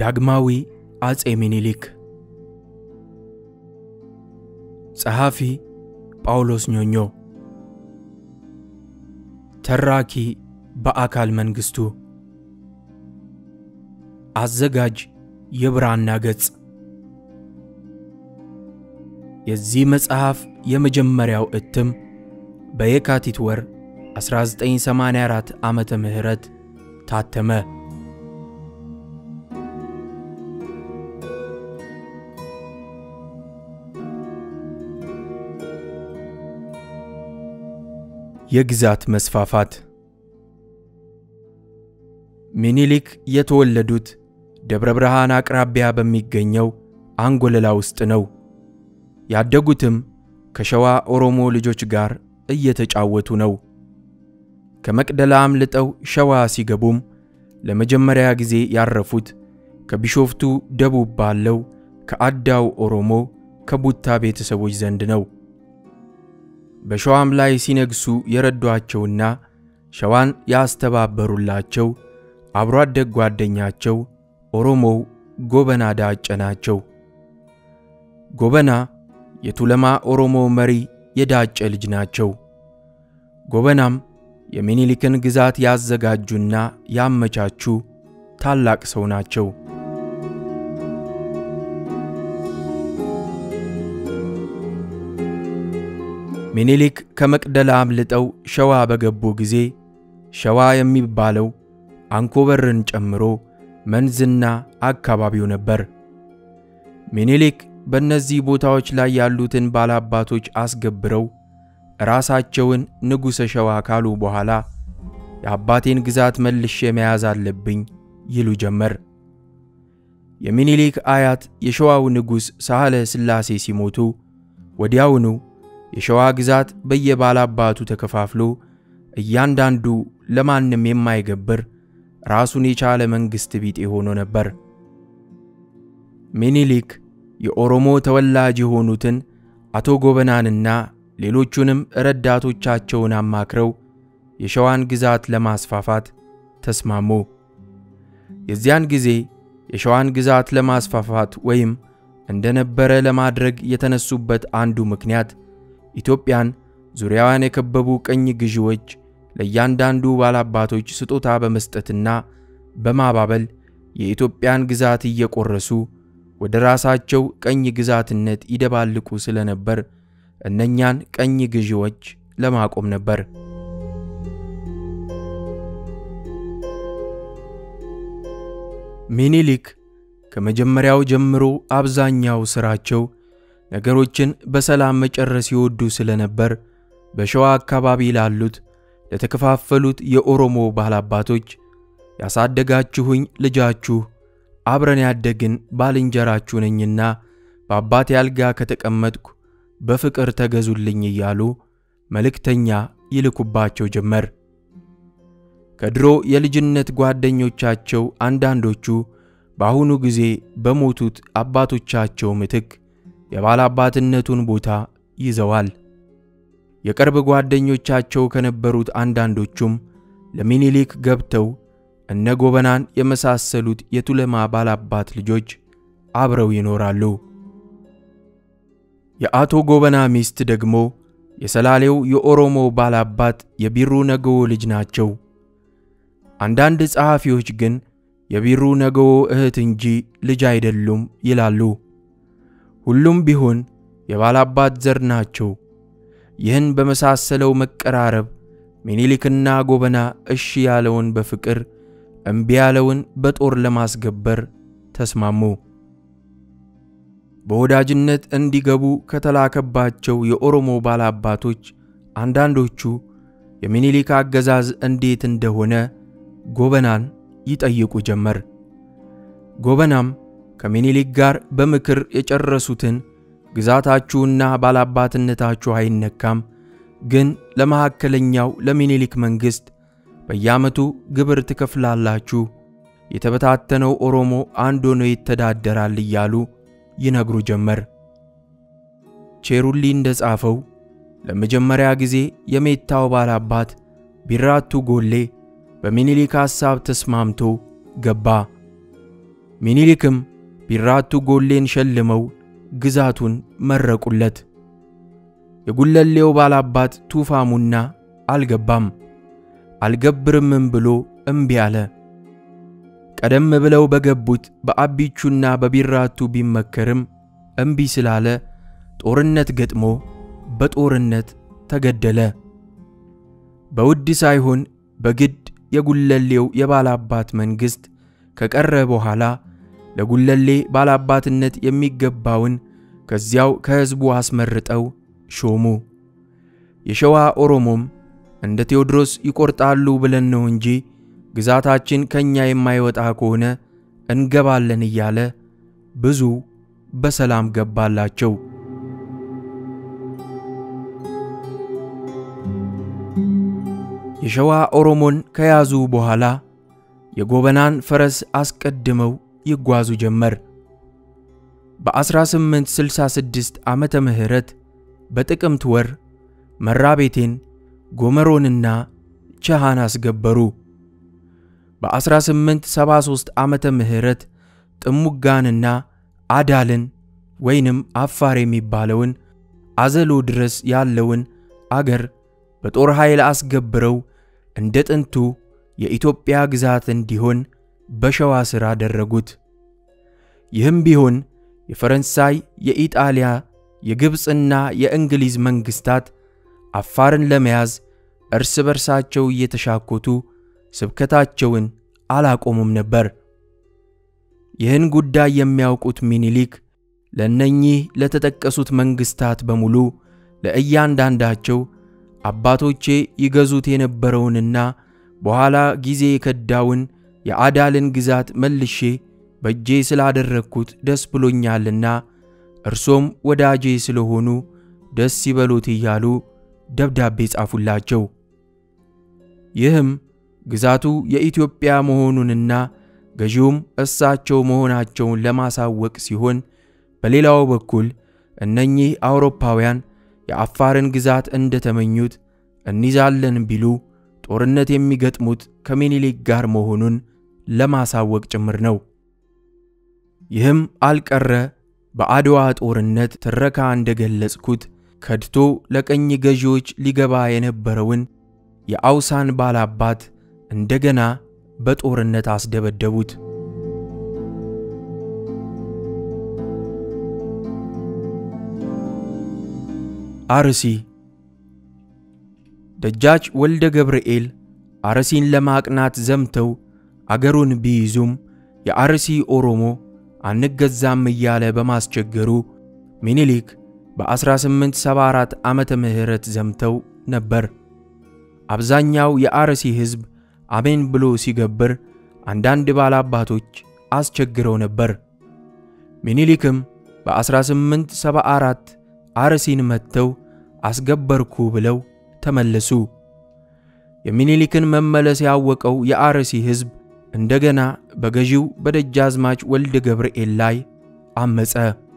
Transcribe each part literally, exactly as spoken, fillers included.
ዳግማዊ አጼ ሚኒሊክ ጸሐፊ ጳውሎስ ኞኞ ተራኪ በአካል መንግስቱ አዘጋጅ የብራና ገጽ የዚህ መጽሐፍ የመጀመሪያው እትም በየካቲት ወር አስራ ዘጠኝ ሰማንያ አራት ዓመተ ምህረት ታተመ። የግዛት መስፋፋት ሚኒሊክ የተወለዱት ደብረ ብርሃን አቅራቢያ በሚገኘው አንጎለላ ውስጥ ነው። ያደጉትም ከሸዋ ኦሮሞ ልጆች ጋር እየተጫወቱ ነው። ከመቅደላ አምልጠው ሸዋ ሲገቡም ለመጀመሪያ ጊዜ ያረፉት ከቢሾፍቱ ደቡብ ባለው ከአዳው ኦሮሞ ከቡታ ቤተሰቦች ዘንድ ነው። በሸዋም ላይ ሲነግሱ የረዷቸውና ሸዋን ያስተባበሩላቸው አብሮ አደግ ጓደኛቸው ኦሮሞው ጎበና ዳጨ ናቸው። ጎበና የቱለማ ኦሮሞ መሪ የዳጨ ልጅ ናቸው። ጎበናም የሚኒሊክን ግዛት ያዘጋጁና ያመቻቹ ታላቅ ሰው ናቸው። ሚኒሊክ ከመቅደላ አምልጠው ሸዋ በገቡ ጊዜ ሸዋ የሚባለው አንኮበርን ጨምሮ መንዝና አካባቢው ነበር። ሚኒሊክ በእነዚህ ቦታዎች ላይ ያሉትን ባላባቶች አስገብረው ራሳቸውን ንጉሠ ሸዋ ካሉ በኋላ የአባቴን ግዛት መልሼ መያዝ አለብኝ ይሉ ጀመር። የሚኒሊክ አያት የሸዋው ንጉሥ ሳህለ ስላሴ ሲሞቱ ወዲያውኑ የሸዋ ግዛት በየባላባቱ ተከፋፍሎ እያንዳንዱ ለማንም የማይገብር ራሱን የቻለ መንግስት ቢጤ ሆኖ ነበር። ሚኒሊክ የኦሮሞ ተወላጅ የሆኑትን አቶ ጎበናንና ሌሎቹንም ረዳቶቻቸውን አማክረው የሸዋን ግዛት ለማስፋፋት ተስማሙ። የዚያን ጊዜ የሸዋን ግዛት ለማስፋፋት ወይም እንደነበረ ለማድረግ የተነሱበት አንዱ ምክንያት ኢትዮጵያን ዙሪያዋን የከበቡ ቀኝ ግዢዎች ለእያንዳንዱ ባላባቶች ስጦታ በመስጠትና በማባበል የኢትዮጵያን ግዛት እየቆረሱ ወደ ራሳቸው ቀኝ ግዛትነት ይደባልቁ ስለነበር እነኛን ቀኝ ግዢዎች ለማቆም ነበር። ሚኒሊክ ከመጀመሪያው ጀምሮ አብዛኛው ስራቸው ነገሮችን በሰላም መጨረስ ይወዱ ስለነበር በሸዋ አካባቢ ላሉት ለተከፋፈሉት የኦሮሞ ባላባቶች ያሳደጋችሁኝ ልጃችሁ አብረን ያደግን ባልንጀራችሁ ነኝና በአባቴ አልጋ ከተቀመጥኩ በፍቅር ተገዙልኝ እያሉ መልእክተኛ ይልኩባቸው ጀመር። ከድሮ የልጅነት ጓደኞቻቸው አንዳንዶቹ በአሁኑ ጊዜ በሞቱት አባቶቻቸው ምትክ የባላባትነቱን ቦታ ይዘዋል። የቅርብ ጓደኞቻቸው ከነበሩት አንዳንዶቹም ለሚኒሊክ ገብተው እነ ጎበናን የመሳሰሉት የቱለማ ባላባት ልጆች አብረው ይኖራሉ። የአቶ ጎበና ሚስት ደግሞ የሰላሌው የኦሮሞ ባላባት የቢሩ ነገዎ ልጅ ናቸው። አንዳንድ ጸሐፊዎች ግን የቢሩ ነገዎ እህት እንጂ ልጅ አይደሉም ይላሉ። ሁሉም ቢሆን የባላባት ዘር ናቸው። ይህን በመሳሰለው መቀራረብ ሚኒሊክና ጎበና እሺ ያለውን በፍቅር እምቢ ያለውን በጦር ለማስገበር ተስማሙ። በወዳጅነት እንዲገቡ ከተላከባቸው የኦሮሞ ባላባቶች አንዳንዶቹ የሚኒሊክ አገዛዝ እንዴት እንደሆነ ጎበናን ይጠይቁ ጀመር። ጎበናም ከሚኒሊክ ጋር በምክር የጨረሱትን ግዛታችሁና ባላባትነታችሁ አይነካም፣ ግን ለማከለኛው ለሚኒሊክ መንግስት በየዓመቱ ግብር ትከፍላላችሁ፣ የተበታተነው ኦሮሞ አንድ ሆኖ ይተዳደራል እያሉ ይነግሩ ጀመር። ቼሩሊ እንደጻፈው ለመጀመሪያ ጊዜ የሜታው ባላባት ቢራቱ ጎሌ በሚኒሊክ ሐሳብ ተስማምቶ ገባ። ሚኒሊክም ቢራቱ ጎሌን ሸልመው ግዛቱን መረቁለት። የጉለሌው ባላባት ቱፋሙና አልገባም። አልገብርምም ብሎ እምቢ አለ። ቀደም ብለው በገቡት በአቢቹና በቢራቱ ቢመከርም እምቢ ስላለ ጦርነት ገጥሞ በጦርነት ተገደለ። በውድ ሳይሆን በግድ የጉለሌው የባላባት መንግስት ከቀረ በኋላ ለጉለሌ ባላባትነት የሚገባውን ከዚያው ከህዝቡ አስመርጠው ሾሙ። የሸዋ ኦሮሞም እንደ ቴዎድሮስ ይቆርጣሉ ብለን ነው እንጂ ግዛታችን ከኛ የማይወጣ ከሆነ እንገባለን እያለ ብዙ በሰላም ገባላቸው። የሸዋ ኦሮሞን ከያዙ በኋላ የጎበናን ፈረስ አስቀድመው ይጓዙ ጀመር። በ1866 ዓመተ ምህረት በጥቅምት ወር መራቤቴን ጎመሮንና ቸሃን አስገበሩ። በ1873 ዓመተ ምህረት ጥሙጋንና አዳልን ወይንም አፋር የሚባለውን አዘሎ ድረስ ያለውን አገር በጦር ኃይል አስገብረው እንደ ጥንቱ የኢትዮጵያ ግዛት እንዲሆን በሸዋ ስራ አደረጉት። ይህም ቢሆን የፈረንሳይ፣ የኢጣሊያ፣ የግብጽና የእንግሊዝ መንግስታት አፋርን ለመያዝ እርስ በርሳቸው እየተሻኮቱ ስብከታቸውን አላቆሙም ነበር። ይህን ጉዳይ የሚያውቁት ሚኒሊክ ለነኚህ ለተጠቀሱት መንግስታት በሙሉ ለእያንዳንዳቸው አባቶቼ ይገዙት የነበረውንና በኋላ ጊዜ የከዳውን የአዳልን ግዛት መልሼ በእጄ ስላደረግኩት ደስ ብሎኛልና እርሶም ወዳጄ ስለሆኑ ደስ ይበሉት እያሉ ደብዳቤ ጻፉላቸው። ይህም ግዛቱ የኢትዮጵያ መሆኑንና ገዢውም እሳቸው መሆናቸውን ለማሳወቅ ሲሆን፣ በሌላው በኩል እነኚህ አውሮፓውያን የአፋርን ግዛት እንደተመኙት እንይዛለን ቢሉ ጦርነት የሚገጥሙት ከሚኒሊክ ጋር መሆኑን ለማሳወቅ ጭምር ነው። ይህም አልቀረ በአድዋ ጦርነት ትረካ እንደገለጽኩት ከድቶ ለቀኝ ገዢዎች ሊገባ የነበረውን የአውሳን ባላባት እንደገና በጦርነት አስደበደቡት። አርሲ ደጃች ወልደ ገብርኤል አርሲን ለማቅናት ዘምተው አገሩን ቢይዙም የአርሲ ኦሮሞ አንገዛም እያለ በማስቸገሩ ሚኒሊክ በ1874 ዓመተ ምህረት ዘምተው ነበር። አብዛኛው የአርሲ ህዝብ አሜን ብሎ ሲገብር አንዳንድ ባላባቶች አስቸግረው ነበር። ሚኒሊክም በ1874 አርሲን መተው አስገበርኩ ብለው ተመለሱ። የሚኒሊክን መመለስ ያወቀው የአርሲ ህዝብ እንደገና በገዢው በደጃዝማች ወልደ ገብርኤል ላይ አመፀ።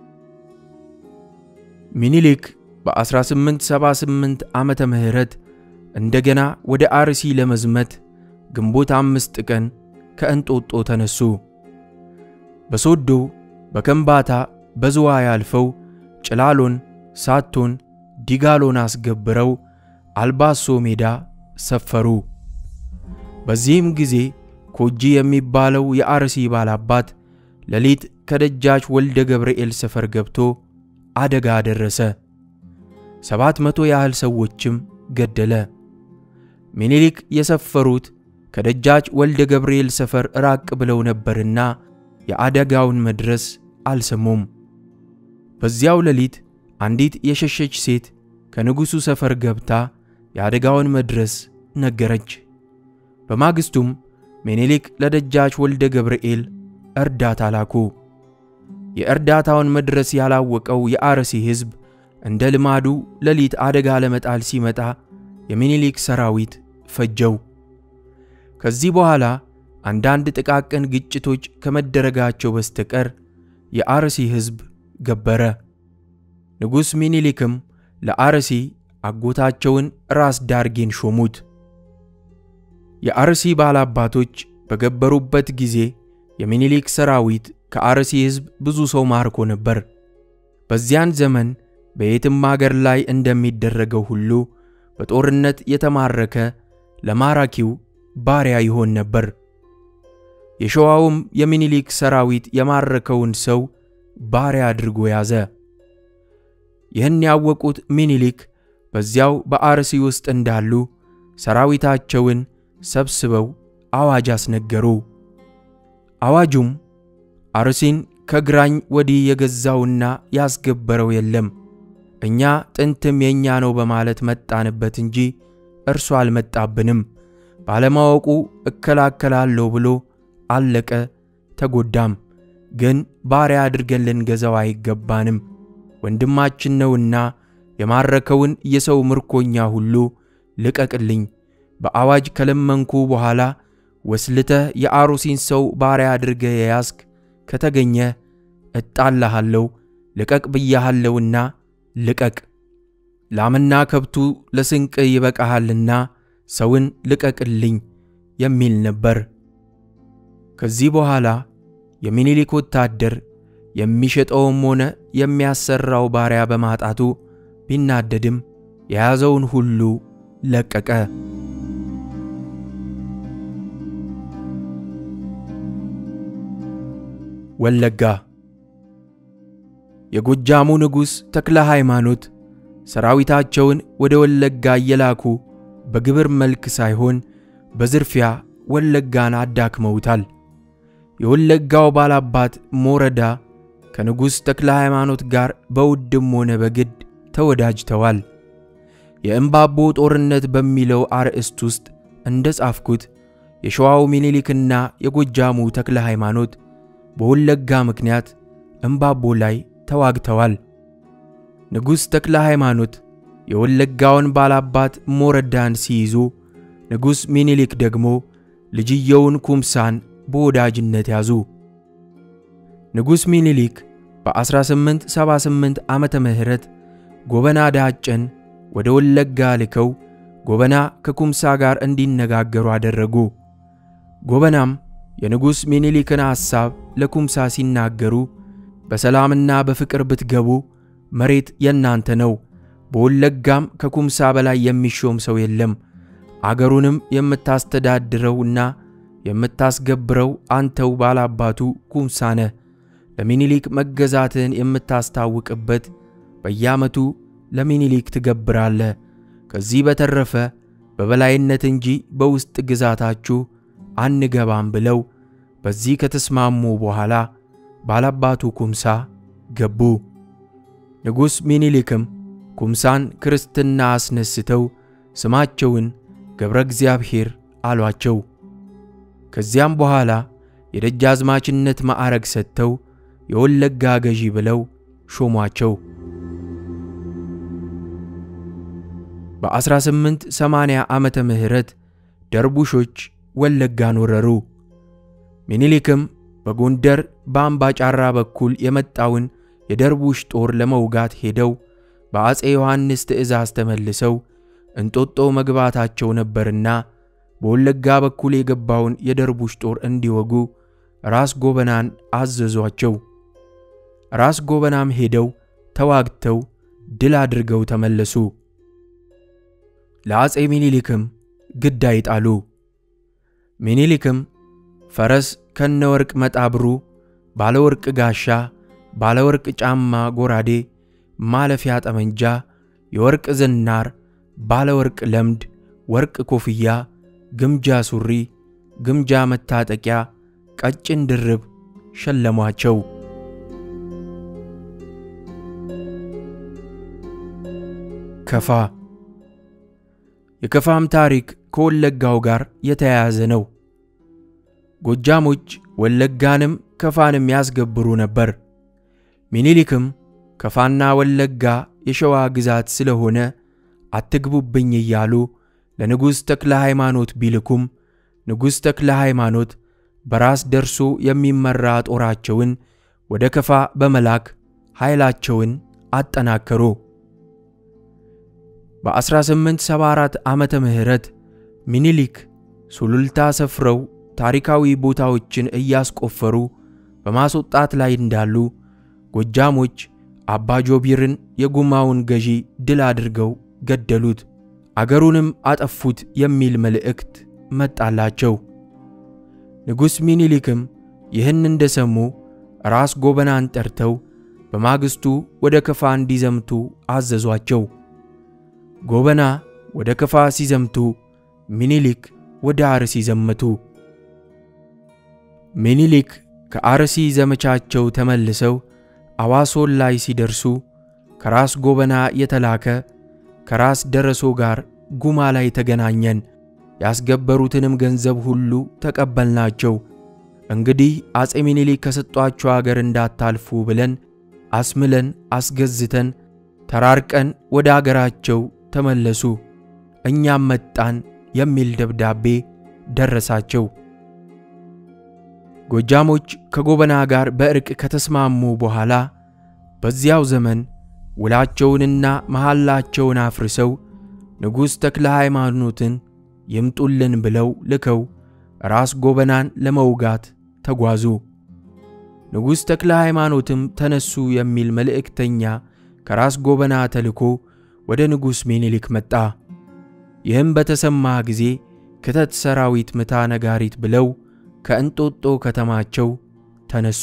ሚኒሊክ በ1878 ዓመተ ምህረት እንደገና ወደ አርሲ ለመዝመት ግንቦት አምስት ቀን ከእንጦጦ ተነሱ። በሶዶ፣ በከምባታ፣ በዝዋይ አልፈው ጭላሎን፣ ሳቶን፣ ዲጋሎን አስገብረው አልባሶ ሜዳ ሰፈሩ። በዚህም ጊዜ ኮጂ የሚባለው የአርሲ ባላባት ሌሊት ከደጃች ወልደ ገብርኤል ሰፈር ገብቶ አደጋ ደረሰ። ሰባት መቶ ያህል ሰዎችም ገደለ። ሚኒሊክ የሰፈሩት ከደጃች ወልደ ገብርኤል ሰፈር ራቅ ብለው ነበርና የአደጋውን መድረስ አልሰሙም። በዚያው ሌሊት አንዲት የሸሸች ሴት ከንጉሱ ሰፈር ገብታ የአደጋውን መድረስ ነገረች። በማግስቱም ሚኒሊክ ለደጃች ወልደ ገብርኤል እርዳታ ላኩ። የእርዳታውን መድረስ ያላወቀው የአርሲ ህዝብ እንደ ልማዱ ሌሊት አደጋ ለመጣል ሲመጣ የሚኒሊክ ሰራዊት ፈጀው። ከዚህ በኋላ አንዳንድ ጥቃቅን ግጭቶች ከመደረጋቸው በስተቀር የአርሲ ህዝብ ገበረ። ንጉስ ሚኒሊክም ለአርሲ አጎታቸውን ራስ ዳርጌን ሾሙት። የአርሲ ባላባቶች በገበሩበት ጊዜ የሚኒሊክ ሰራዊት ከአርሲ ሕዝብ ብዙ ሰው ማርኮ ነበር። በዚያን ዘመን በየትም አገር ላይ እንደሚደረገው ሁሉ በጦርነት የተማረከ ለማራኪው ባሪያ ይሆን ነበር። የሸዋውም የሚኒሊክ ሰራዊት የማረከውን ሰው ባሪያ አድርጎ ያዘ። ይህን ያወቁት ሚኒሊክ በዚያው በአርሲ ውስጥ እንዳሉ ሰራዊታቸውን ሰብስበው አዋጅ አስነገሩ። አዋጁም አርሲን ከግራኝ ወዲህ የገዛውና ያስገበረው የለም፣ እኛ ጥንትም የኛ ነው በማለት መጣንበት እንጂ እርሱ አልመጣብንም፣ ባለማወቁ እከላከላለሁ ብሎ አለቀ ተጎዳም። ግን ባሪያ አድርገን ልንገዛው አይገባንም፣ ወንድማችን ነውና የማረከውን የሰው ምርኮኛ ሁሉ ልቀቅልኝ፣ በአዋጅ ከለመንኩ በኋላ ወስልተህ የአሩሲን ሰው ባሪያ አድርገህ የያዝክ ከተገኘ እጣልሃለሁ፣ ልቀቅ ብያሃለሁና ልቀቅ፣ ላምና ከብቱ ለስንቅ ይበቃሃልና ሰውን ልቀቅልኝ የሚል ነበር። ከዚህ በኋላ የሚኒሊክ ወታደር የሚሸጠውም ሆነ የሚያሰራው ባሪያ በማጣቱ ቢናደድም የያዘውን ሁሉ ለቀቀ። ወለጋ የጎጃሙ ንጉስ ተክለ ሃይማኖት ሰራዊታቸውን ወደ ወለጋ እየላኩ በግብር መልክ ሳይሆን በዝርፊያ ወለጋን አዳክመውታል። የወለጋው ባላባት ሞረዳ ከንጉስ ተክለ ሃይማኖት ጋር በውድም ሆነ በግድ ተወዳጅተዋል። የእምባቦ ጦርነት በሚለው አርዕስት ውስጥ እንደጻፍኩት የሸዋው ሚኒሊክና የጎጃሙ ተክለ ሃይማኖት በወለጋ ምክንያት እምባቦ ላይ ተዋግተዋል። ንጉስ ተክለ ሃይማኖት የወለጋውን ባላባት ሞረዳን ሲይዙ፣ ንጉስ ሚኒሊክ ደግሞ ልጅየውን ኩምሳን በወዳጅነት ያዙ። ንጉስ ሚኒሊክ በ1878 ዓመተ ምህረት ጎበና ዳጨን ወደ ወለጋ ልከው ጎበና ከኩምሳ ጋር እንዲነጋገሩ አደረጉ። ጎበናም የንጉስ ሚኒሊክን ሐሳብ ለኩምሳ ሲናገሩ በሰላምና በፍቅር ብትገቡ መሬት የናንተ ነው፣ በወለጋም ከኩምሳ በላይ የሚሾም ሰው የለም፣ አገሩንም የምታስተዳድረውና የምታስገብረው አንተው ባላባቱ ኩምሳ ነህ፣ ለሚኒሊክ መገዛትን የምታስታውቅበት በየዓመቱ ለሚኒሊክ ትገብራለህ፣ ከዚህ በተረፈ በበላይነት እንጂ በውስጥ ግዛታችሁ አንገባም ብለው በዚህ ከተስማሙ በኋላ ባላባቱ ኩምሳ ገቡ። ንጉስ ሚኒሊክም ኩምሳን ክርስትና አስነስተው ስማቸውን ገብረ እግዚአብሔር አሏቸው። ከዚያም በኋላ የደጃዝማችነት ማዕረግ ሰጥተው የወለጋ ገዢ ብለው ሾሟቸው። በ1880 ዓመተ ምህረት ደርቡሾች ወለጋን ወረሩ። ሚኒሊክም በጎንደር በአምባጫራ በኩል የመጣውን የደርቡሽ ጦር ለመውጋት ሄደው በአጼ ዮሐንስ ትእዛዝ ተመልሰው እንጦጦ መግባታቸው ነበርና በወለጋ በኩል የገባውን የደርቡሽ ጦር እንዲወጉ ራስ ጎበናን አዘዟቸው። ራስ ጎበናም ሄደው ተዋግተው ድል አድርገው ተመለሱ። ለአጼ ሚኒሊክም ግዳይ ጣሉ። ሚኒሊክም ፈረስ ከነወርቅ መጣብሩ፣ ባለወርቅ ጋሻ፣ ባለወርቅ ጫማ ጎራዴ፣ ማለፊያ ጠመንጃ፣ የወርቅ ዝናር፣ ባለወርቅ ለምድ፣ ወርቅ ኮፍያ፣ ግምጃ ሱሪ፣ ግምጃ መታጠቂያ፣ ቀጭን ድርብ ሸለሟቸው። ከፋ የከፋም ታሪክ ከወለጋው ጋር የተያያዘ ነው። ጎጃሞች ወለጋንም ከፋንም ያስገብሩ ነበር። ሚኒሊክም ከፋና ወለጋ የሸዋ ግዛት ስለሆነ አትግቡብኝ እያሉ ለንጉስ ተክለ ሃይማኖት ቢልኩም ንጉስ ተክለ ሃይማኖት በራስ ደርሶ የሚመራ ጦራቸውን ወደ ከፋ በመላክ ኃይላቸውን አጠናከሩ። በ1874 ዓመተ ምህረት ሚኒሊክ ሱሉልታ ሰፍረው ታሪካዊ ቦታዎችን እያስቆፈሩ በማስወጣት ላይ እንዳሉ ጎጃሞች አባ ጆቢርን የጉማውን ገዢ ድል አድርገው ገደሉት፣ አገሩንም አጠፉት የሚል መልእክት መጣላቸው። ንጉሥ ሚኒሊክም ይህን እንደሰሙ ራስ ጎበናን ጠርተው በማግስቱ ወደ ከፋ እንዲዘምቱ አዘዟቸው። ጎበና ወደ ከፋ ሲዘምቱ ሚኒሊክ ወደ አርሲ ዘመቱ። ሚኒሊክ ከአርሲ ዘመቻቸው ተመልሰው አዋሶን ላይ ሲደርሱ ከራስ ጎበና የተላከ ከራስ ደረሶ ጋር ጉማ ላይ ተገናኘን፣ ያስገበሩትንም ገንዘብ ሁሉ ተቀበልናቸው። እንግዲህ አጼ ሚኒሊክ ከሰጧቸው አገር እንዳታልፉ ብለን አስምለን አስገዝተን ተራርቀን ወደ አገራቸው ተመለሱ፣ እኛም መጣን የሚል ደብዳቤ ደረሳቸው። ጎጃሞች ከጎበና ጋር በእርቅ ከተስማሙ በኋላ በዚያው ዘመን ውላቸውንና መሐላቸውን አፍርሰው ንጉሥ ተክለ ሃይማኖትን ይምጡልን ብለው ልከው ራስ ጎበናን ለመውጋት ተጓዙ። ንጉሥ ተክለ ሃይማኖትም ተነሱ የሚል መልእክተኛ ከራስ ጎበና ተልኮ ወደ ንጉሥ ሚኒሊክ መጣ። ይህም በተሰማ ጊዜ ክተት ሰራዊት ምታ ነጋሪት ብለው ከእንጦጦ ከተማቸው ተነሱ።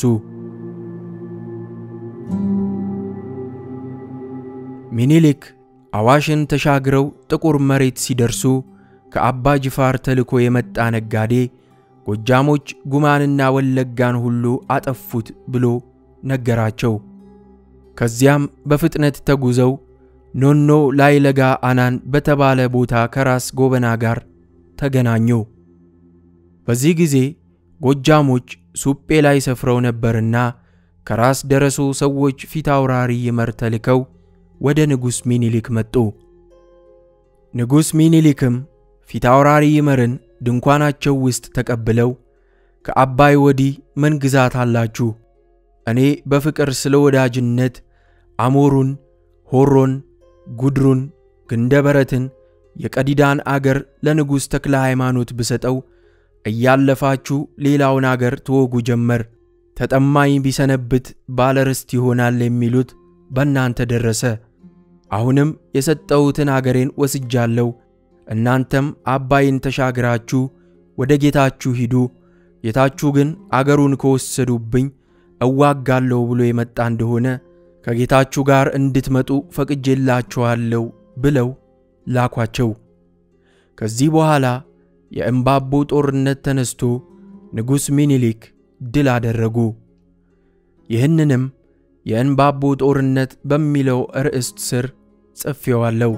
ሚኒሊክ አዋሽን ተሻግረው ጥቁር መሬት ሲደርሱ ከአባ ጅፋር ተልኮ የመጣ ነጋዴ ጎጃሞች ጉማንና ወለጋን ሁሉ አጠፉት ብሎ ነገራቸው። ከዚያም በፍጥነት ተጉዘው ኖኖ ላይ ለጋ አናን በተባለ ቦታ ከራስ ጎበና ጋር ተገናኙ። በዚህ ጊዜ ጎጃሞች ሱጴ ላይ ሰፍረው ነበርና ከራስ ደረሶ ሰዎች ፊት አውራሪ ይመር ተልከው ወደ ንጉሥ ሚኒሊክ መጡ። ንጉሥ ሚኒሊክም ፊት አውራሪ ይመርን ድንኳናቸው ውስጥ ተቀብለው ከአባይ ወዲህ ምን ግዛት አላችሁ? እኔ በፍቅር ስለ ወዳጅነት አሞሩን፣ ሆሮን፣ ጉድሩን፣ ግንደበረትን የቀዲዳን አገር ለንጉሥ ተክለ ሃይማኖት ብሰጠው እያለፋችሁ ሌላውን አገር ትወጉ ጀመር፣ ተጠማኝ ቢሰነብት ባለርስት ይሆናል የሚሉት በእናንተ ደረሰ። አሁንም የሰጠውትን አገሬን ወስጃለሁ፣ እናንተም አባይን ተሻግራችሁ ወደ ጌታችሁ ሂዱ፣ ጌታችሁ ግን አገሩን ከወሰዱብኝ እዋጋለሁ ብሎ የመጣ እንደሆነ ከጌታችሁ ጋር እንድትመጡ ፈቅጄላችኋለሁ ብለው ላኳቸው። ከዚህ በኋላ የእምባቦ ጦርነት ተነስቶ ንጉሥ ሚኒሊክ ድል አደረጉ። ይህንንም የእምባቦ ጦርነት በሚለው ርዕስት ስር ጽፌዋለሁ።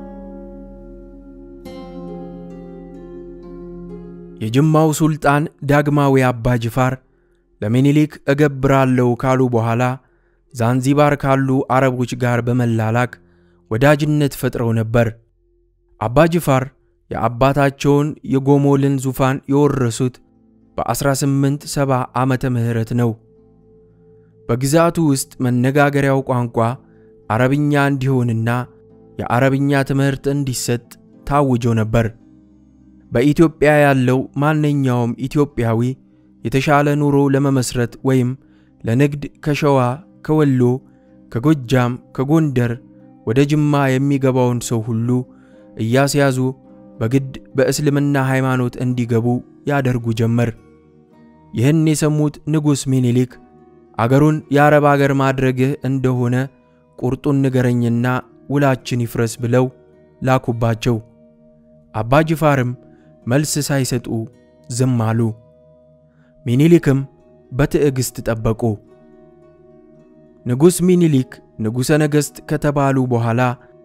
የጅማው ሱልጣን ዳግማዊ አባ ጅፋር ለሚኒሊክ እገብራለሁ ካሉ በኋላ ዛንዚባር ካሉ አረቦች ጋር በመላላክ ወዳጅነት ፈጥረው ነበር። አባ ጅፋር የአባታቸውን የጎሞልን ዙፋን የወረሱት በ1870 ዓመተ ምህረት ነው። በግዛቱ ውስጥ መነጋገሪያው ቋንቋ አረብኛ እንዲሆንና የአረብኛ ትምህርት እንዲሰጥ ታውጆ ነበር። በኢትዮጵያ ያለው ማንኛውም ኢትዮጵያዊ የተሻለ ኑሮ ለመመስረት ወይም ለንግድ ከሸዋ፣ ከወሎ፣ ከጎጃም፣ ከጎንደር ወደ ጅማ የሚገባውን ሰው ሁሉ እያስያዙ በግድ በእስልምና ሃይማኖት እንዲገቡ ያደርጉ ጀመር። ይህን የሰሙት ንጉሥ ሚኒሊክ አገሩን የአረብ አገር ማድረግህ እንደሆነ ቁርጡን ንገረኝና ውላችን ይፍረስ ብለው ላኩባቸው። አባ ጅፋርም መልስ ሳይሰጡ ዝም አሉ። ሚኒሊክም በትዕግስት ጠበቁ። ንጉሥ ሚኒሊክ ንጉሠ ነገሥት ከተባሉ በኋላ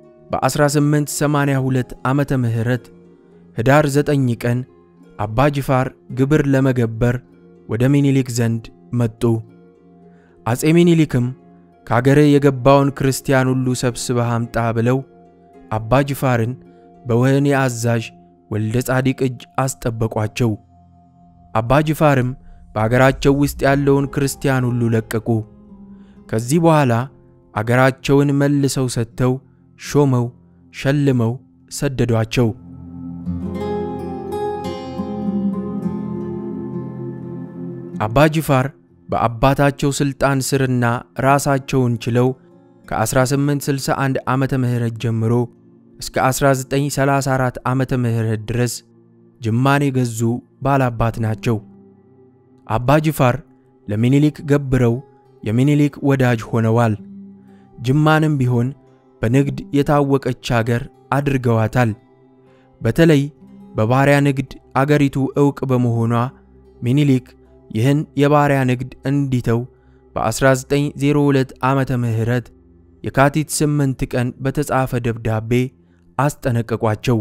በ1882 ዓመተ ምህረት ህዳር ዘጠኝ ቀን አባ ጅፋር ግብር ለመገበር ወደ ሚኒሊክ ዘንድ መጡ። አጼ ሚኒሊክም ከአገሬ የገባውን ክርስቲያን ሁሉ ሰብስበህ አምጣ ብለው አባ ጅፋርን በወህኒ አዛዥ ወልደ ጻዲቅ እጅ አስጠበቋቸው። አባ ጅፋርም በአገራቸው ውስጥ ያለውን ክርስቲያን ሁሉ ለቀቁ። ከዚህ በኋላ አገራቸውን መልሰው ሰጥተው ሾመው ሸልመው ሰደዷቸው። አባ ጅፋር በአባታቸው ስልጣን ስርና ራሳቸውን ችለው ከ1861 ዓመተ ምህረት ጀምሮ እስከ አስራ ዘጠኝ ሰላሳ አራት ዓመተ ምህረት ድረስ ጅማን የገዙ ባላባት ናቸው። አባ ጅፋር ለሚኒሊክ ገብረው የሚኒሊክ ወዳጅ ሆነዋል። ጅማንም ቢሆን በንግድ የታወቀች ሀገር አድርገዋታል። በተለይ በባሪያ ንግድ አገሪቱ ዕውቅ በመሆኗ ሚኒሊክ ይህን የባሪያ ንግድ እንዲተው በ1902 ዓመተ ምህረት የካቲት ስምንት ቀን በተጻፈ ደብዳቤ አስጠነቀቋቸው።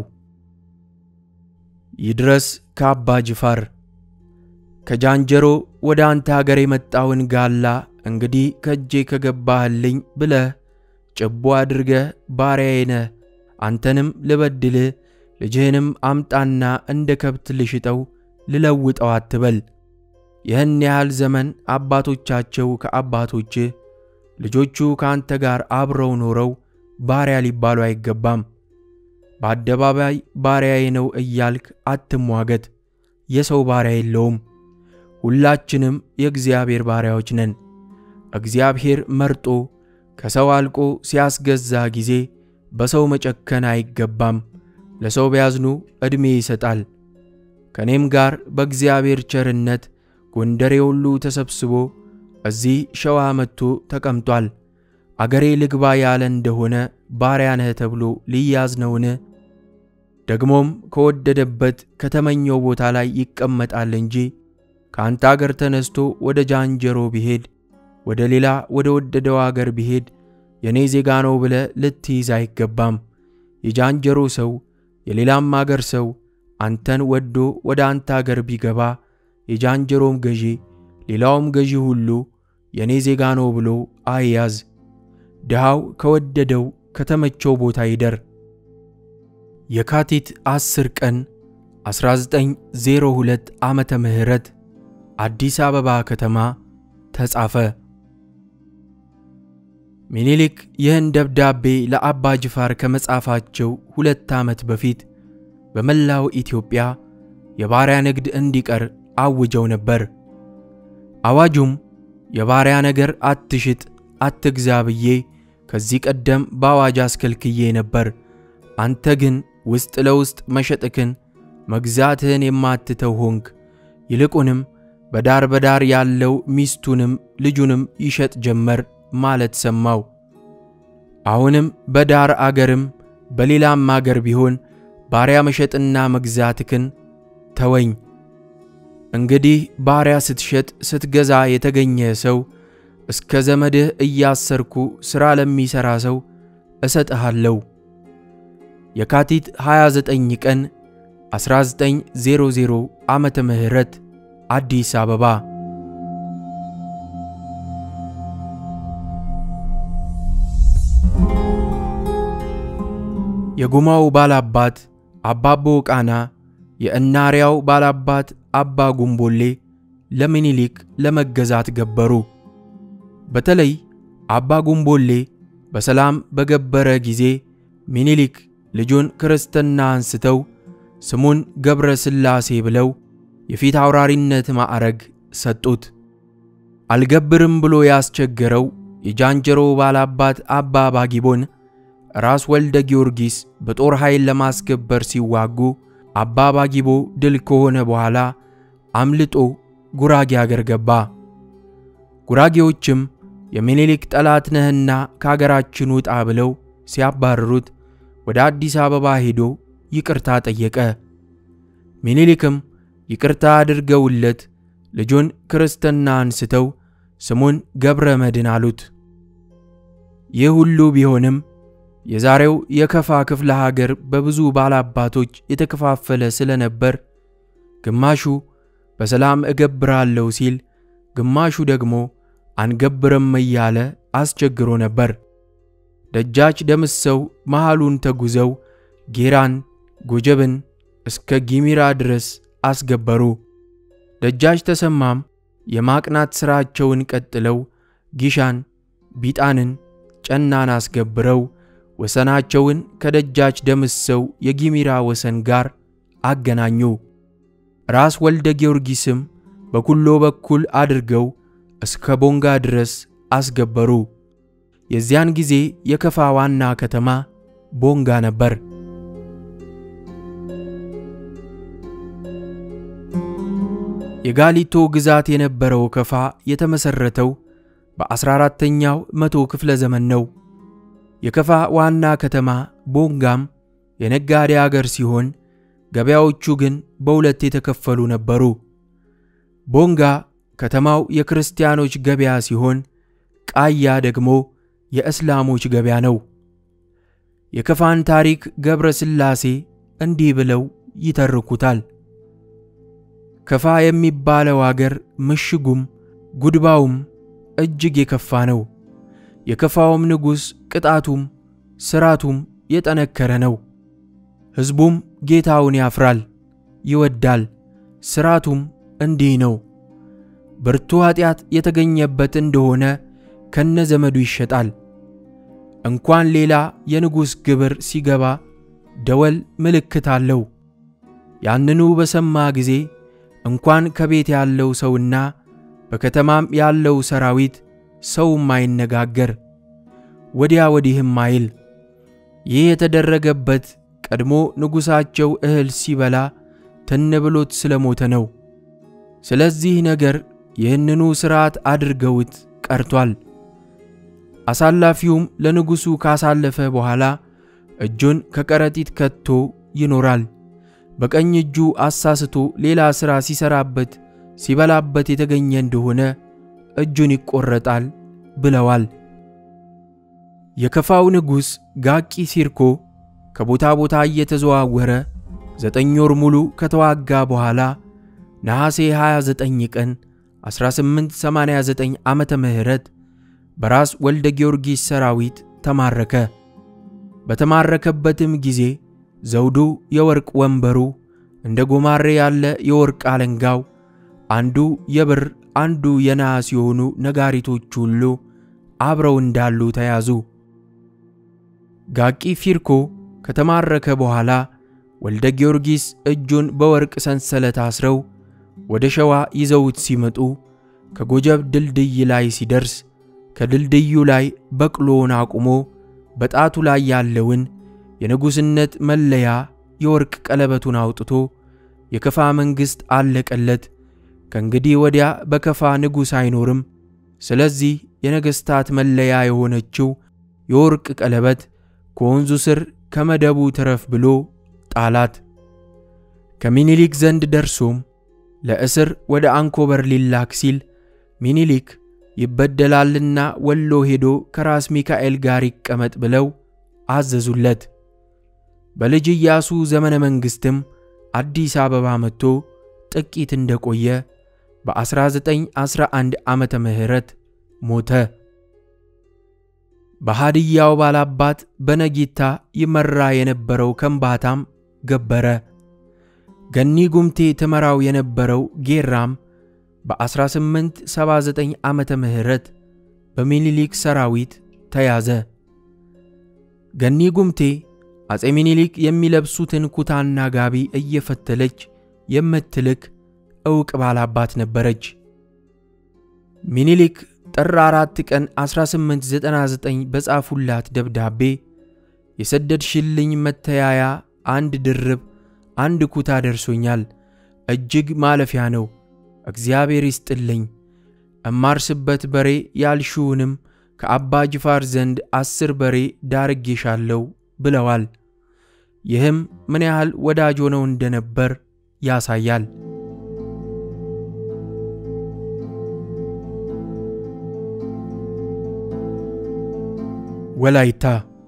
ይድረስ ከአባ ጅፋር ከጃንጀሮ ወደ አንተ ሀገር የመጣውን ጋላ እንግዲህ ከጄ ከገባህልኝ ብለህ ጭቦ አድርገህ ባሪያዬ ነህ፣ አንተንም ልበድል ልጅህንም አምጣና እንደ ከብት ልሽጠው ልለውጠው አትበል። ይህን ያህል ዘመን አባቶቻቸው ከአባቶች ልጆቹ ካንተ ጋር አብረው ኖረው ባሪያ ሊባሉ አይገባም። በአደባባይ ባሪያዬ ነው እያልክ አትሟገት። የሰው ባሪያ የለውም። ሁላችንም የእግዚአብሔር ባሪያዎች ነን። እግዚአብሔር መርጦ ከሰው አልቆ ሲያስገዛ ጊዜ በሰው መጨከን አይገባም። ለሰው ቢያዝኑ ዕድሜ ይሰጣል። ከኔም ጋር በእግዚአብሔር ቸርነት ጎንደሬ ሁሉ ተሰብስቦ እዚህ ሸዋ መጥቶ ተቀምጧል። አገሬ ልግባ ያለ እንደሆነ ባሪያ ነህ ተብሎ ሊያዝነውን? ደግሞም ከወደደበት ከተመኘው ቦታ ላይ ይቀመጣል እንጂ ካንተ አገር ተነስቶ ወደ ጃንጀሮ ቢሄድ ወደ ሌላ ወደ ወደደው አገር ቢሄድ የኔ ዜጋ ነው ብለ ልትይዝ አይገባም። የጃንጀሮ ሰው የሌላም አገር ሰው አንተን ወዶ ወደ አንተ አገር ቢገባ የጃንጀሮም ገዢ ሌላውም ገዢ ሁሉ የኔ ዜጋ ነው ብሎ አይያዝ። ድሃው ከወደደው ከተመቸው ቦታ ይደር። የካቲት አስር ቀን አስራ ዘጠኝ ዜሮ ሁለት ዓመተ ምህረት አዲስ አበባ ከተማ ተጻፈ። ሚኒሊክ ይህን ደብዳቤ ለአባ ጅፋር ከመጻፋቸው ሁለት ዓመት በፊት በመላው ኢትዮጵያ የባሪያ ንግድ እንዲቀር አውጀው ነበር። አዋጁም የባሪያ ነገር አትሽጥ አትግዛ ብዬ ከዚህ ቀደም በአዋጅ አስከልክዬ ነበር። አንተ ግን ውስጥ ለውስጥ መሸጥክን መግዛትህን የማትተው ሆንክ። ይልቁንም በዳር በዳር ያለው ሚስቱንም ልጁንም ይሸጥ ጀመር ማለት ሰማው። አሁንም በዳር አገርም በሌላም አገር ቢሆን ባሪያ መሸጥና መግዛትክን ተወኝ። እንግዲህ ባሪያ ስትሸጥ ስትገዛ የተገኘ ሰው እስከ ዘመድህ እያሰርኩ ሥራ ለሚሠራ ሰው እሰጥሃለሁ። የካቲት ሃያ ዘጠኝ ቀን አስራ ዘጠኝ ዜሮ ዜሮ ዓመተ ምህረት አዲስ አበባ። የጉማው ባላባት አባቦ ቃና የእናሪያው ባላባት አባ ጉምቦሌ ለሚኒሊክ ለመገዛት ገበሩ። በተለይ አባ ጉምቦሌ በሰላም በገበረ ጊዜ ሚኒሊክ ልጁን ክርስትና አንስተው ስሙን ገብረ ስላሴ ብለው የፊት አውራሪነት ማዕረግ ሰጡት። አልገብርም ብሎ ያስቸገረው የጃንጀሮ ባላባት አባ ባጊቦን ራስ ወልደ ጊዮርጊስ በጦር ኃይል ለማስገበር ሲዋጉ አባ ባጊቦ ድል ከሆነ በኋላ አምልጦ ጉራጌ አገር ገባ። ጉራጌዎችም የሚኒሊክ ጠላት ነህና ከአገራችን ውጣ ብለው ሲያባረሩት ወደ አዲስ አበባ ሄዶ ይቅርታ ጠየቀ። ሚኒሊክም ይቅርታ አድርገውለት ልጁን ክርስትና አንስተው ስሙን ገብረ መድን አሉት። ይህ ሁሉ ቢሆንም የዛሬው የከፋ ክፍለ ሀገር በብዙ ባላባቶች የተከፋፈለ ስለነበር ግማሹ በሰላም እገብራለሁ ሲል፣ ግማሹ ደግሞ አንገብርም እያለ አስቸግሮ ነበር። ደጃች ደምሰው መሃሉን ተጉዘው ጌራን ጎጀብን እስከ ጊሚራ ድረስ አስገበሩ። ደጃች ተሰማም የማቅናት ሥራቸውን ቀጥለው ጊሻን ቢጣንን ጨናን አስገብረው ወሰናቸውን ከደጃች ደምሰው የጊሚራ ወሰን ጋር አገናኙ። ራስ ወልደ ጊዮርጊስም በኩሎ በኩል አድርገው እስከ ቦንጋ ድረስ አስገበሩ። የዚያን ጊዜ የከፋ ዋና ከተማ ቦንጋ ነበር። የጋሊቶ ግዛት የነበረው ከፋ የተመሰረተው በ14ኛው መቶ ክፍለ ዘመን ነው። የከፋ ዋና ከተማ ቦንጋም የነጋዴ አገር ሲሆን ገበያዎቹ ግን በሁለት የተከፈሉ ነበሩ። ቦንጋ ከተማው የክርስቲያኖች ገበያ ሲሆን ቃያ ደግሞ የእስላሞች ገበያ ነው። የከፋን ታሪክ ገብረ ስላሴ እንዲህ ብለው ይተርኩታል። ከፋ የሚባለው አገር ምሽጉም ጉድባውም እጅግ የከፋ ነው። የከፋውም ንጉስ ቅጣቱም ስራቱም የጠነከረ ነው። ሕዝቡም ጌታውን ያፍራል ይወዳል። ስራቱም እንዲህ ነው። ብርቱ ኃጢአት የተገኘበት እንደሆነ ከነዘመዱ ይሸጣል። እንኳን ሌላ የንጉስ ግብር ሲገባ ደወል ምልክት አለው። ያንኑ በሰማ ጊዜ እንኳን ከቤት ያለው ሰውና በከተማም ያለው ሰራዊት ሰውም አይነጋገር ወዲያ ወዲህም አይል። ይህ የተደረገበት ቀድሞ ንጉሳቸው እህል ሲበላ ተነብሎት ስለሞተ ነው። ስለዚህ ነገር ይህንኑ ሥርዓት አድርገውት ቀርቷል። አሳላፊውም ለንጉሱ ካሳለፈ በኋላ እጁን ከቀረጢት ከቶ ይኖራል። በቀኝ እጁ አሳስቶ ሌላ ሥራ ሲሰራበት ሲበላበት የተገኘ እንደሆነ እጁን ይቆረጣል ብለዋል። የከፋው ንጉስ ጋቂ ሲርኮ ከቦታ ቦታ እየተዘዋወረ ዘጠኝ ወር ሙሉ ከተዋጋ በኋላ ነሐሴ ሃያ ዘጠኝ ቀን አስራ ስምንት ሰማንያ ዘጠኝ ዓመተ ምህረት በራስ ወልደ ጊዮርጊስ ሰራዊት ተማረከ። በተማረከበትም ጊዜ ዘውዱ የወርቅ ወንበሩ እንደ ጎማሬ ያለ የወርቅ አለንጋው አንዱ የብር አንዱ የናስ የሆኑ ነጋሪቶች ሁሉ አብረው እንዳሉ ተያዙ። ጋቂ ፊርኮ ከተማረከ በኋላ ወልደ ጊዮርጊስ እጁን በወርቅ ሰንሰለት አስረው ወደ ሸዋ ይዘውት ሲመጡ ከጎጀብ ድልድይ ላይ ሲደርስ ከድልድዩ ላይ በቅሎን አቁሞ በጣቱ ላይ ያለውን የንጉስነት መለያ የወርቅ ቀለበቱን አውጥቶ የከፋ መንግስት አለቀለት፣ ከእንግዲህ ወዲያ በከፋ ንጉስ አይኖርም፣ ስለዚህ የነገስታት መለያ የሆነችው የወርቅ ቀለበት ከወንዙ ስር ከመደቡ ትረፍ ብሎ ጣላት። ከሚኒሊክ ዘንድ ደርሶም ለእስር ወደ አንኮበር ሊላክ ሲል ሚኒሊክ ይበደላልና ወሎ ሄዶ ከራስ ሚካኤል ጋር ይቀመጥ ብለው አዘዙለት። በልጅ ኢያሱ ዘመነ መንግስትም አዲስ አበባ መጥቶ ጥቂት እንደቆየ በ1911 ዓመተ ምህረት ሞተ። በሃዲያው ባላባት በነጊታ ይመራ የነበረው ከምባታም ገበረ። ገኒ ጉምቴ ተመራው የነበረው ጌራም በ1879 ዓመተ ምህረት በሚኒሊክ ሰራዊት ተያዘ። ገኒ ጉምቴ አጼ ሚኒሊክ የሚለብሱትን ኩታና ጋቢ እየፈተለች የምትልክ ዕውቅ ባላባት ነበረች። ሚኒሊክ ጥር አራት ቀን አስራ ስምንት ዘጠና ዘጠኝ በጻፉላት ደብዳቤ የሰደድሽልኝ መተያያ አንድ ድርብ አንድ ኩታ ደርሶኛል፣ እጅግ ማለፊያ ነው፣ እግዚአብሔር ይስጥልኝ። እማርስበት በሬ ያልሽውንም ከአባ ጅፋር ዘንድ አስር በሬ ዳርጌሻለሁ ብለዋል። ይህም ምን ያህል ወዳጅ ሆነው እንደነበር ያሳያል። ወላይታ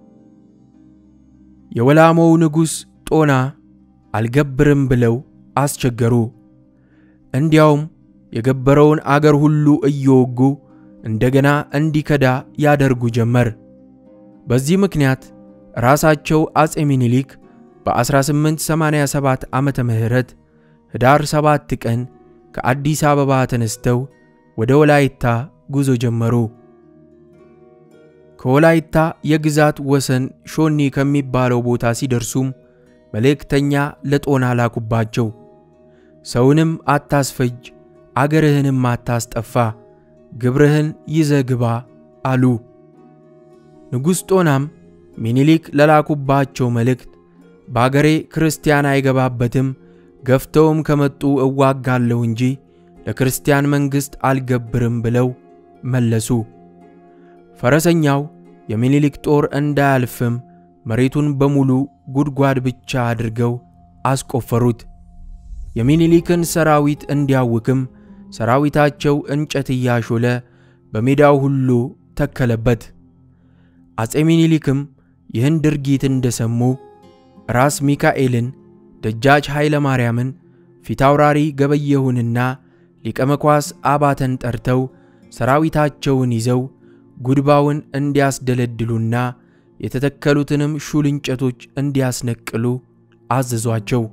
የወላሞው ንጉስ ጦና አልገብርም ብለው አስቸገሩ። እንዲያውም የገበረውን አገር ሁሉ እየወጉ እንደገና እንዲከዳ ያደርጉ ጀመር። በዚህ ምክንያት ራሳቸው አጼ ሚኒሊክ በ1887 ዓመተ ምህረት ህዳር ሰባት ቀን ከአዲስ አበባ ተነስተው ወደ ወላይታ ጉዞ ጀመሩ። ከወላይታ የግዛት ወሰን ሾኒ ከሚባለው ቦታ ሲደርሱም መልእክተኛ ለጦና ላኩባቸው። ሰውንም አታስፈጅ፣ አገርህንም አታስጠፋ፣ ግብርህን ይዘግባ አሉ። ንጉሥ ጦናም ሚኒሊክ ለላኩባቸው መልእክት በአገሬ ክርስቲያን አይገባበትም፣ ገፍተውም ከመጡ እዋጋለሁ እንጂ ለክርስቲያን መንግሥት አልገብርም ብለው መለሱ። ፈረሰኛው የሚኒሊክ ጦር እንዳያልፍም መሬቱን በሙሉ ጉድጓድ ብቻ አድርገው አስቆፈሩት። የሚኒሊክን ሰራዊት እንዲያውክም ሰራዊታቸው እንጨት እያሾለ በሜዳው ሁሉ ተከለበት። አጼ ሚኒሊክም ይህን ድርጊት እንደሰሙ ራስ ሚካኤልን፣ ደጃች ኃይለ ማርያምን፣ ፊታውራሪ ገበየሁንና ሊቀ መኳስ አባተን ጠርተው ሰራዊታቸውን ይዘው ጉድባውን እንዲያስደለድሉና የተተከሉትንም ሹል እንጨቶች እንዲያስነቅሉ አዘዟቸው።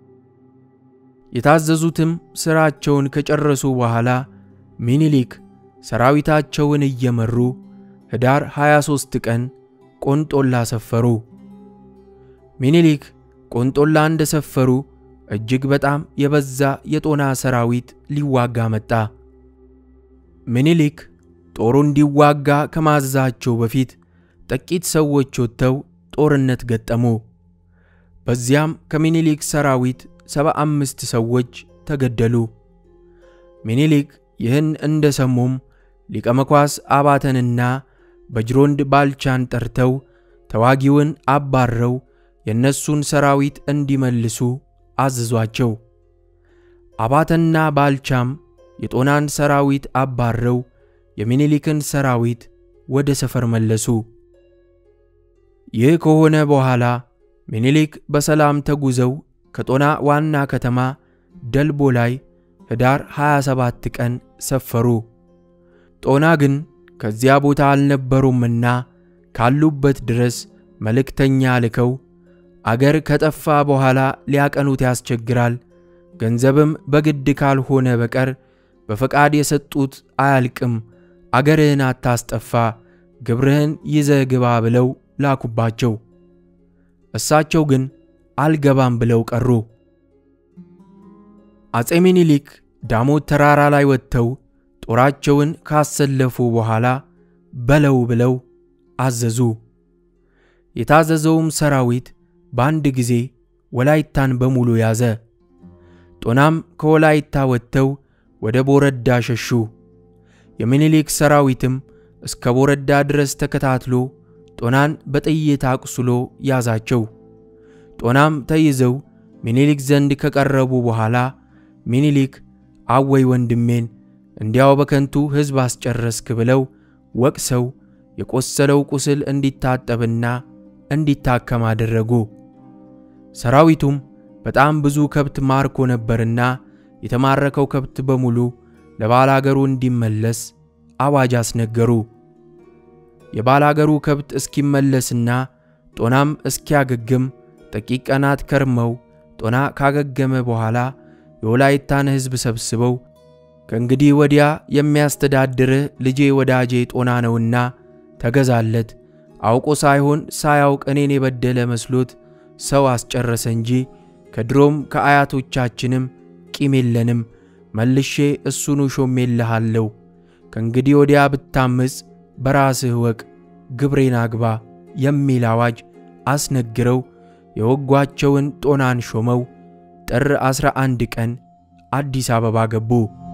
የታዘዙትም ሥራቸውን ከጨረሱ በኋላ ሚኒሊክ ሰራዊታቸውን እየመሩ ህዳር ሃያ ሦስት ቀን ቆንጦላ ሰፈሩ። ሚኒሊክ ቆንጦላ እንደሰፈሩ እጅግ በጣም የበዛ የጦና ሰራዊት ሊዋጋ መጣ። ሚኒሊክ ጦሩ እንዲዋጋ ከማዘዛቸው በፊት ጥቂት ሰዎች ወጥተው ጦርነት ገጠሙ። በዚያም ከሚኒሊክ ሰራዊት ሰባ አምስት ሰዎች ተገደሉ። ሚኒሊክ ይህን እንደሰሙም ሊቀ መኳስ አባተንና በጅሮንድ ባልቻን ጠርተው ተዋጊውን አባረው የነሱን ሰራዊት እንዲመልሱ አዘዟቸው። አባተና ባልቻም የጦናን ሰራዊት አባረው የሚኒሊክን ሰራዊት ወደ ሰፈር መለሱ። ይህ ከሆነ በኋላ ሚኒሊክ በሰላም ተጉዘው ከጦና ዋና ከተማ ደልቦ ላይ ህዳር ሃያ ሰባት ቀን ሰፈሩ። ጦና ግን ከዚያ ቦታ አልነበሩምና ካሉበት ድረስ መልእክተኛ ልከው አገር ከጠፋ በኋላ ሊያቀኑት ያስቸግራል፣ ገንዘብም በግድ ካልሆነ በቀር በፈቃድ የሰጡት አያልቅም፣ አገርህን አታስጠፋ፣ ግብርህን ይዘግባ ብለው ላኩባቸው። እሳቸው ግን አልገባም ብለው ቀሩ። አጼ ሚኒሊክ ዳሞት ተራራ ላይ ወጥተው ጦራቸውን ካሰለፉ በኋላ በለው ብለው አዘዙ። የታዘዘውም ሰራዊት በአንድ ጊዜ ወላይታን በሙሉ ያዘ። ጦናም ከወላይታ ወጥተው ወደ ቦረዳ ሸሹ። የሚኒሊክ ሰራዊትም እስከ ቦረዳ ድረስ ተከታትሎ ጦናን በጥይት አቁስሎ ያዛቸው። ጦናም ተይዘው ሚኒሊክ ዘንድ ከቀረቡ በኋላ ሚኒሊክ አወይ ወንድሜን እንዲያው በከንቱ ሕዝብ አስጨረስክ ብለው ወቅሰው የቆሰለው ቁስል እንዲታጠብና እንዲታከም አደረጉ። ሰራዊቱም በጣም ብዙ ከብት ማርኮ ነበርና የተማረከው ከብት በሙሉ ለባላገሩ እንዲመለስ አዋጅ አስነገሩ። የባላገሩ ከብት እስኪመለስና ጦናም እስኪያገግም ጥቂት ቀናት ከርመው ጦና ካገገመ በኋላ የወላይታን ሕዝብ ሰብስበው ከእንግዲህ ወዲያ የሚያስተዳድርህ ልጄ ወዳጄ ጦና ነውና ተገዛለት፣ አውቆ ሳይሆን ሳያውቅ እኔን የበደለ መስሎት ሰው አስጨረሰ እንጂ ከድሮም ከአያቶቻችንም ቂም የለንም፣ መልሼ እሱኑ ሾሜልሃለሁ፣ ከእንግዲህ ወዲያ ብታምጽ በራስህ ወቅ፣ ግብሬን አግባ የሚል አዋጅ አስነግረው የወጓቸውን ጦናን ሾመው ጥር አስራ አንድ ቀን አዲስ አበባ ገቡ።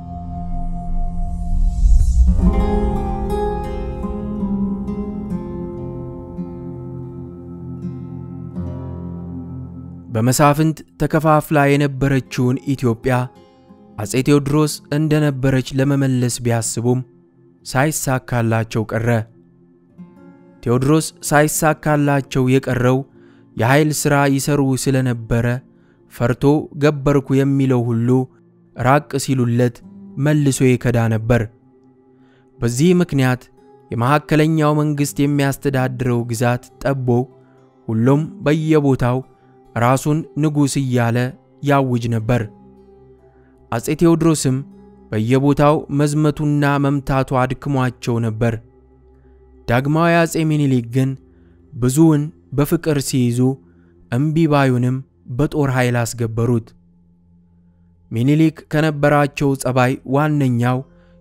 በመሳፍንት ተከፋፍላ የነበረችውን ኢትዮጵያ አጼ ቴዎድሮስ እንደነበረች ለመመለስ ቢያስቡም ሳይሳካላቸው ቀረ። ቴዎድሮስ ሳይሳካላቸው የቀረው የኃይል ሥራ ይሰሩ ስለነበረ ፈርቶ ገበርኩ የሚለው ሁሉ ራቅ ሲሉለት መልሶ ይከዳ ነበር። በዚህ ምክንያት የመሐከለኛው መንግሥት የሚያስተዳድረው ግዛት ጠቦ ሁሉም በየቦታው ራሱን ንጉሥ እያለ ያውጅ ነበር። አጼ ቴዎድሮስም በየቦታው መዝመቱና መምታቱ አድክሟቸው ነበር። ዳግማዊ አጼ ሚኒሊክ ግን ብዙውን በፍቅር ሲይዙ እምቢ ባዩንም በጦር ኃይል አስገበሩት። ሚኒሊክ ከነበራቸው ጸባይ ዋነኛው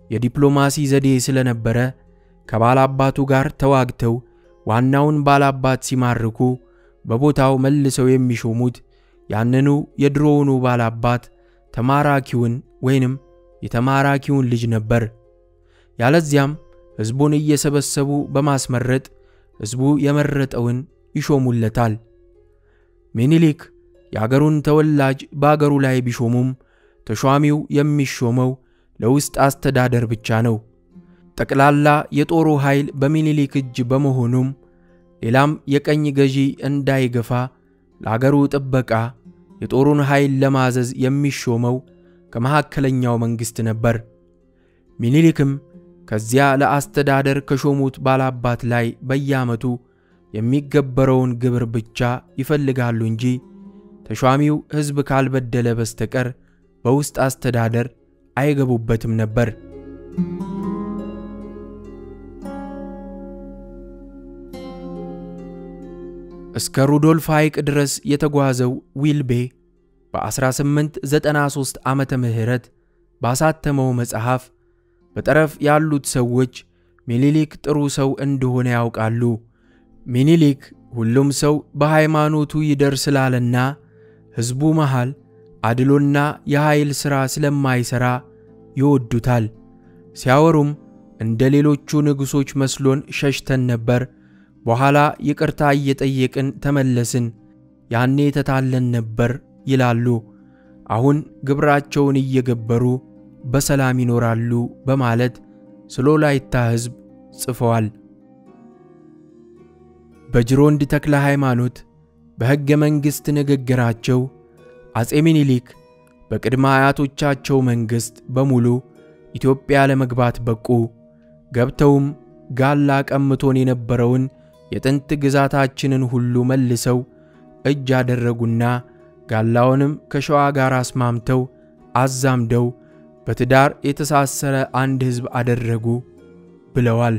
የዲፕሎማሲ ዘዴ ስለነበረ ከባላባቱ ጋር ተዋግተው ዋናውን ባላባት ሲማርኩ በቦታው መልሰው የሚሾሙት ያንኑ የድሮውኑ ባላባት ተማራኪውን ወይንም የተማራኪውን ልጅ ነበር። ያለዚያም ሕዝቡን እየሰበሰቡ በማስመረጥ ሕዝቡ የመረጠውን ይሾሙለታል። ሚኒሊክ የአገሩን ተወላጅ በአገሩ ላይ ቢሾሙም ተሿሚው የሚሾመው ለውስጥ አስተዳደር ብቻ ነው። ጠቅላላ የጦሩ ኃይል በሚኒሊክ እጅ በመሆኑም ሌላም የቀኝ ገዢ እንዳይገፋ ለአገሩ ጥበቃ የጦሩን ኃይል ለማዘዝ የሚሾመው ከመካከለኛው መንግስት ነበር። ሚኒሊክም ከዚያ ለአስተዳደር ከሾሙት ባላባት ላይ በየዓመቱ የሚገበረውን ግብር ብቻ ይፈልጋሉ እንጂ ተሿሚው ሕዝብ ካልበደለ በስተቀር በውስጥ አስተዳደር አይገቡበትም ነበር። እስከ ሩዶልፍ ሐይቅ ድረስ የተጓዘው ዊልቤ በ1893 ዓመተ ምህረት ባሳተመው መጽሐፍ በጠረፍ ያሉት ሰዎች ሚኒሊክ ጥሩ ሰው እንደሆነ ያውቃሉ። ሚኒሊክ ሁሉም ሰው በሃይማኖቱ ይደርስላልና ሕዝቡ መሃል አድሎና የኃይል ሥራ ስለማይሠራ ይወዱታል። ሲያወሩም እንደ ሌሎቹ ንጉሶች መስሎን ሸሽተን ነበር፣ በኋላ ይቅርታ እየጠየቅን ተመለስን፣ ያኔ ተታለን ነበር ይላሉ። አሁን ግብራቸውን እየገበሩ በሰላም ይኖራሉ በማለት ስለ ወላይታ ሕዝብ ጽፈዋል። በጅሮንድ ተክለ ሃይማኖት በሕገ መንግሥት ንግግራቸው አጼ ሚኒሊክ በቅድመ አያቶቻቸው መንግሥት በሙሉ ኢትዮጵያ ለመግባት በቁ። ገብተውም ጋላ ቀምቶን የነበረውን የጥንት ግዛታችንን ሁሉ መልሰው እጅ አደረጉና ጋላውንም ከሸዋ ጋር አስማምተው አዛምደው በትዳር የተሳሰረ አንድ ሕዝብ አደረጉ ብለዋል።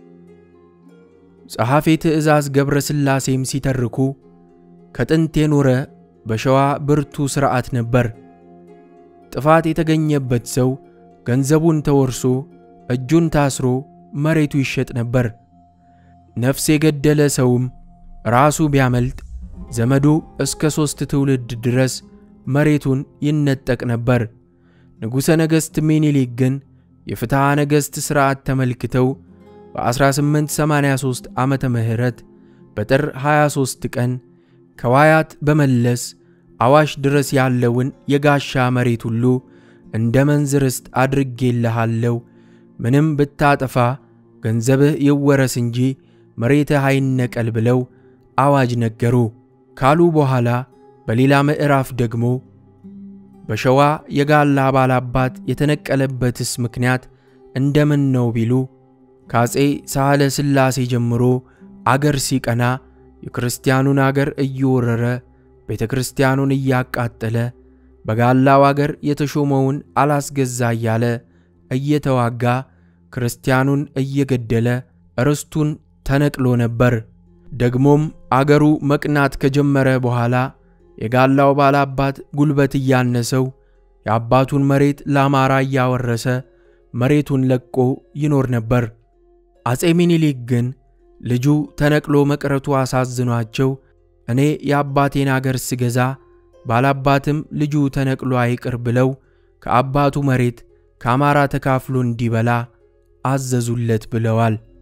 ጸሐፌ ትእዛዝ ገብረ ሥላሴም ሲተርኩ ከጥንት የኖረ በሸዋ ብርቱ ሥርዓት ነበር። ጥፋት የተገኘበት ሰው ገንዘቡን ተወርሶ እጁን ታስሮ መሬቱ ይሸጥ ነበር። ነፍስ የገደለ ሰውም ራሱ ቢያመልጥ ዘመዱ እስከ ሦስት ትውልድ ድረስ መሬቱን ይነጠቅ ነበር። ንጉሠ ነገሥት ሚኒሊክ ግን የፍትሐ ነገሥት ሥርዓት ተመልክተው በ1883 ዓመተ ምህረት በጥር ሃያ ሦስት ቀን ከዋያት በመለስ አዋሽ ድረስ ያለውን የጋሻ መሬት ሁሉ እንደ መንዝርስት አድርጌልሃለሁ፣ ምንም ብታጠፋ ገንዘብህ ይወረስ እንጂ መሬትህ አይነቀል ብለው አዋጅ ነገሩ ካሉ በኋላ በሌላ ምዕራፍ ደግሞ በሸዋ የጋላ ባላባት የተነቀለበትስ ምክንያት እንደምን ነው ቢሉ ካጼ ሳህለ ሥላሴ ጀምሮ አገር ሲቀና የክርስቲያኑን አገር እየወረረ ቤተ ክርስቲያኑን እያቃጠለ በጋላው አገር የተሾመውን አላስገዛ እያለ እየተዋጋ ክርስቲያኑን እየገደለ ርስቱን ተነቅሎ ነበር። ደግሞም አገሩ መቅናት ከጀመረ በኋላ የጋላው ባላባት ጉልበት እያነሰው የአባቱን መሬት ለአማራ እያወረሰ መሬቱን ለቆ ይኖር ነበር። አጼ ሚኒሊክ ግን ልጁ ተነቅሎ መቅረቱ አሳዝኗቸው እኔ የአባቴን አገር ስገዛ ባላባትም ልጁ ተነቅሎ አይቅር ብለው ከአባቱ መሬት ከአማራ ተካፍሎ እንዲበላ አዘዙለት ብለዋል።